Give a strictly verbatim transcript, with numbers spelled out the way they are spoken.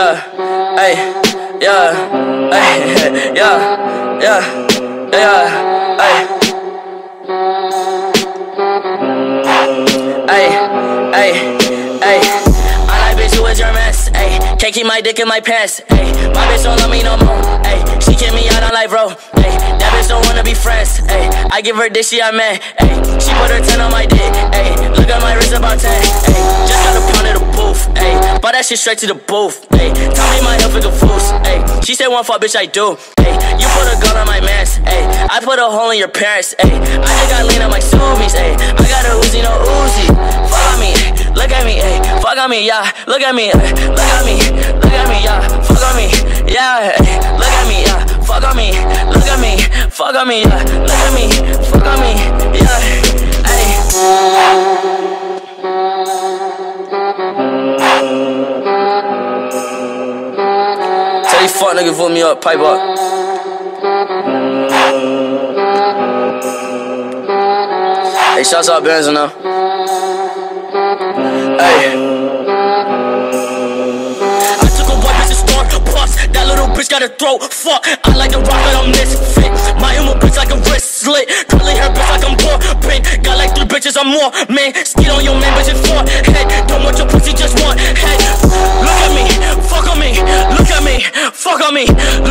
yeah, ay, yeah, ay, yeah, yeah, yeah, ay, ay, ay, ay. I like bitch who is your mess, ay. Can't keep my dick in my pants, ay. My bitch don't love me no more, ay. She kick me out on life, bro, ay. That bitch don't wanna be friends, ay. I give her dick, she I man, ay. She put her ten on my dick, ay. Look at my wrist about ten, ay. Just got a pound of the booth, ay. Bought that shit straight to the booth, ay. Tell me my health is a fool, ay. She said one fuck, bitch, I do, ay. You put a gun on my mans, ay. I put a hole in your parents, ay. I just got lean on my Subies, ay. I got a Uzi, no Uzi. Fuck on me, look at me, ay. Fuck on me, yeah. Look at me, ay. Look at me, look at me, yeah. Fuck on me, yeah. Ay. Look at me, yeah. Fuck on me, look at me, fuck on me, yeah. Look at me, fuck on me, yeah. Ay. Tell these fuck niggas vote me up, pipe up. Hey, shouts out Benz now. Hey. I took a white bitch to store, plus that little bitch got a throat. Fuck, I like the rock, but I'm misfit. My emo bitch like a wrist slit. Curly hair bitch like I'm poor. Pink, got like three bitches or more. Man, skid on your man, bitch, it's four. Head, don't want your pussy, just one head. Look at me, fuck on me. Look at me, fuck on me.